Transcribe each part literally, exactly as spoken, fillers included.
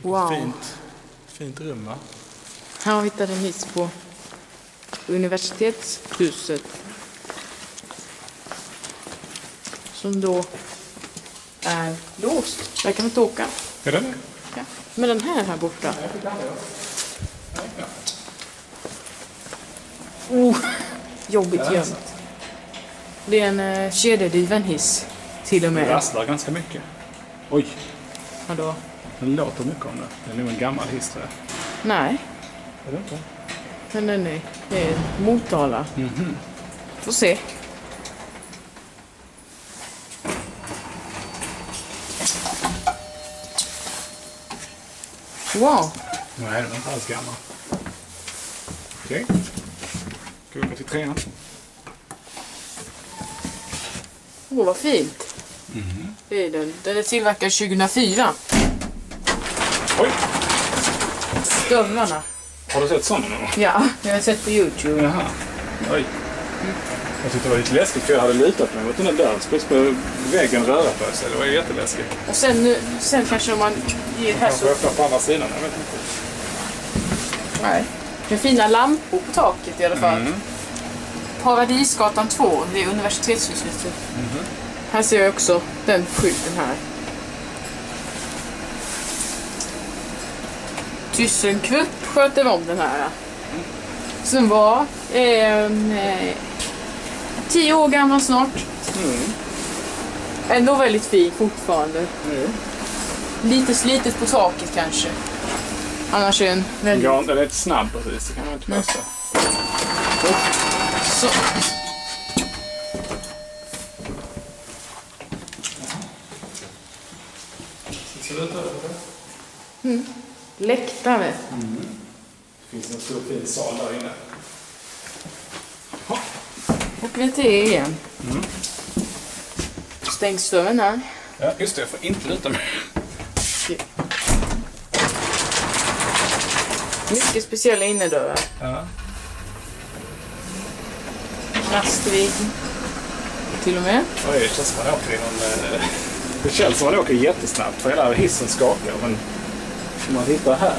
Wow. Fint, fint rum, va? Här har vi hittat en hiss på universitetshuset. Som då är låst. Där kan man inte åka. Är det det? Ja. Men den här här borta. Oh, jobbigt gömt. Det är en uh, kedjedriven hiss. Till och med. Det rasslar ganska mycket. Oj, Vadå? den låter mycket om det. Det är nog en gammal hiss, tror jag. Nej, Är det inte? men den är, det är Motala. Mhm. Får se. Wow. Nej, den är inte alls gammal. Okej. Okay. Ska vi gå till trean? Åh, oh, vad fint. Mm-hmm. Det är den. Den är tillverkad tjugohundrafyra. Oj! Dörrarna. Har du sett sådana någon gång? Ja, jag har sett på YouTube. Jaha. Oj. Mm. Jag tyckte det var lite läskigt för jag hade lutat mig mot den där dörren. Så plötsligt väggen röra på sig. Det var jätteläskigt. Och sen, sen kanske man ger här så... Kanske öppna på andra sidan, jag vet inte. Nej. Med fina lampor på taket i alla fall. Mm. Paradisgatan två, det är universitetshuset. Mm. Här ser jag också den skylten här. ThyssenKrupp sköter om den här. Som var eh, tio år gammal snart. Mm. Ändå väldigt fin fortfarande. Mm. Lite slitet på taket kanske. Annars är den väldigt... Ja, den är lite snabb precis, det kan man inte påstå. Så. Mm. Läktare. Mm. Det finns en stor fin sal där inne. Och vi till igen. Mm. Stängs dörren här. Ja, just det, jag får inte luta mig. Mycket speciella innerdörrar. Ja. Plastrig. Till och med. Oj, det känns som man åker i någon... Eh, det känns som man åker jättesnabbt för hela hissen skakar. Men om man tittar här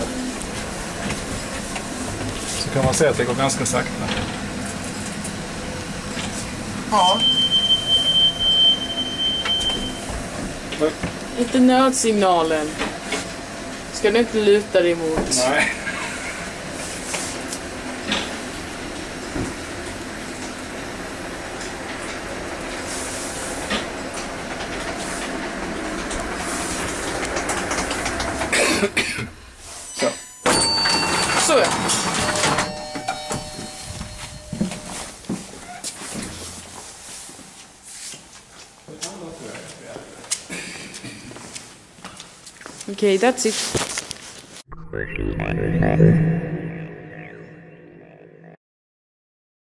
så kan man se att det går ganska sakta. Ja. Men, Inte nödsignalen. Ska du inte luta dig emot? nej. Så. Så ja. Okay, that's it.